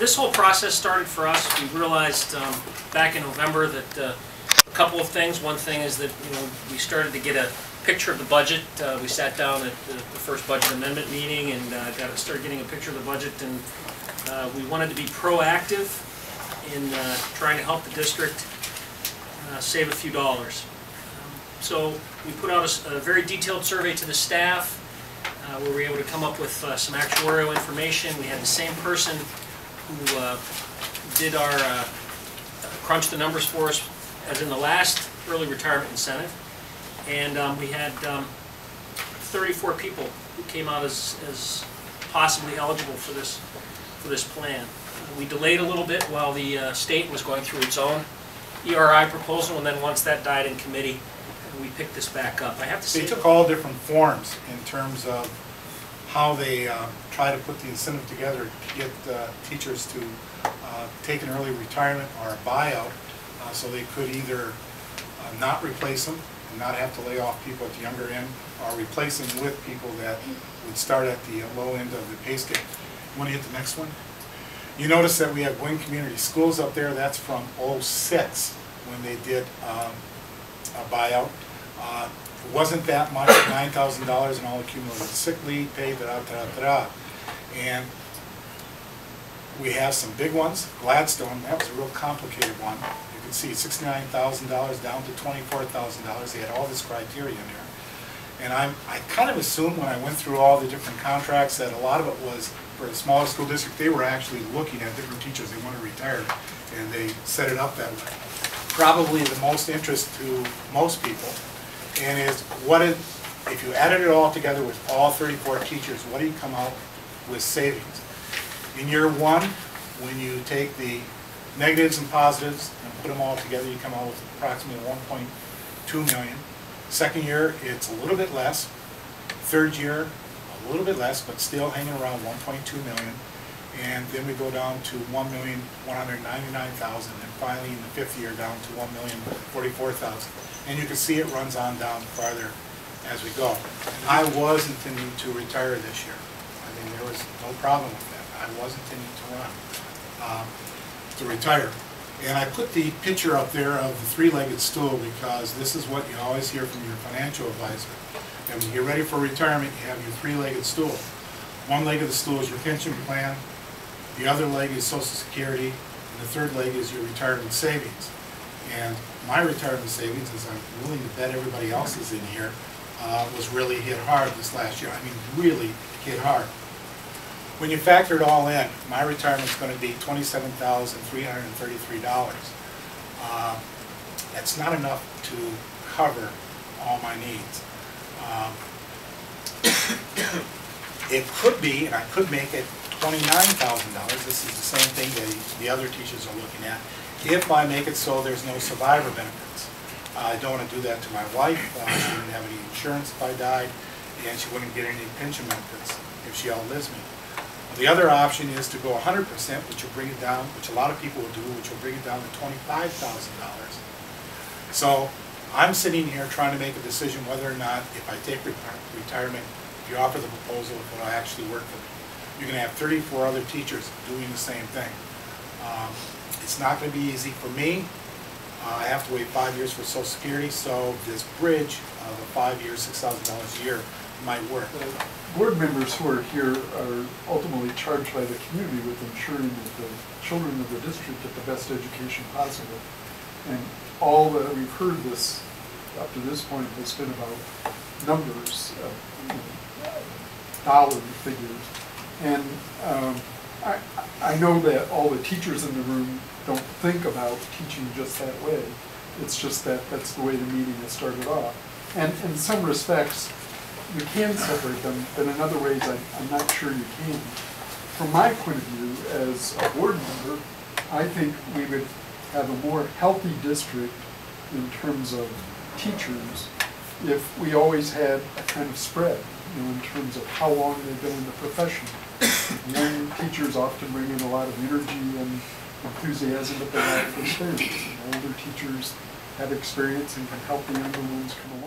this whole process started for us. We realized back in November that a couple of things. One thing is that we started to get a picture of the budget. We sat down at the first budget amendment meeting and started getting a picture of the budget, and we wanted to be proactive in trying to help the district save a few dollars. So we put out a very detailed survey to the staff where we were able to come up with some actuarial information. We had the same person who did our crunched the numbers for us as in the last early retirement incentive, and we had 34 people who came out as possibly eligible for this plan. We delayed a little bit while the state was going through its own ERI proposal, and then once that died in committee, we picked this back up. I have to say, they took all different forms in terms of how they try to put the incentive together to get teachers to take an early retirement or a buyout, so they could either not replace them and not have to lay off people at the younger end, or replace them with people that would start at the low end of the pay scale. You want to hit the next one? You notice that we have Wayne Community Schools up there. That's from '06 when they did a buyout. It wasn't that much, $9,000 in all accumulated sick leave, pay, and we have some big ones. Gladstone, that was a real complicated one. You can see $69,000 down to $24,000. They had all this criteria in there. And I kind of assumed when I went through all the different contracts that a lot of it was for a smaller school district. They were actually looking at different teachers they wanted retired, and they set it up that way. Probably the most interest to most people, and is if you added it all together with all 34 teachers, what do you come out with savings? In year one, when you take the negatives and positives and put them all together, you come out with approximately $1.2 million. Second year, it's a little bit less. Third year, a little bit less, but still hanging around $1.2 million. And then we go down to $1,199,000, and finally in the fifth year down to $1,044,000. And you can see it runs on down farther as we go. And I was intending to retire this year. I mean, there was no problem with that. I was intending to retire. And I put the picture up there of the three-legged stool because this is what you always hear from your financial advisor. And when you're ready for retirement, you have your three-legged stool. One leg of the stool is your pension plan, the other leg is Social Security, and the third leg is your retirement savings. And my retirement savings, as I'm willing to bet everybody else's in here, was really hit hard this last year. I mean, really hit hard. When you factor it all in, my retirement is going to be $27,333. That's not enough to cover all my needs. It could be, and I could make it $29,000. This is the same thing that the other teachers are looking at. If I make it so there's no survivor benefits. I don't want to do that to my wife. She wouldn't have any insurance if I died, and she wouldn't get any pension benefits if she outlives me. The other option is to go 100%, which will bring it down, which a lot of people will do, which will bring it down to $25,000. So I'm sitting here trying to make a decision whether or not, if I take retirement, if you offer the proposal, if it will actually work for me. You're going to have 34 other teachers doing the same thing. It's not going to be easy for me. I have to wait 5 years for Social Security, so this bridge of a 5 year, $6,000 a year might work. Board members who are here are ultimately charged by the community with ensuring that the children of the district get the best education possible. And all that we've heard this up to this point has been about numbers, dollar figures. And I know that all the teachers in the room don't think about teaching just that way. It's just that that's the way the meeting has started off. And in some respects, you can separate them, but in other ways I'm not sure you can. From my point of view as a board member, I think we would have a more healthy district in terms of teachers if we always had a kind of spread, in terms of how long they've been in the profession. Young teachers often bring in a lot of energy and enthusiasm, but they lack experience. And older teachers have experience and can help the younger ones come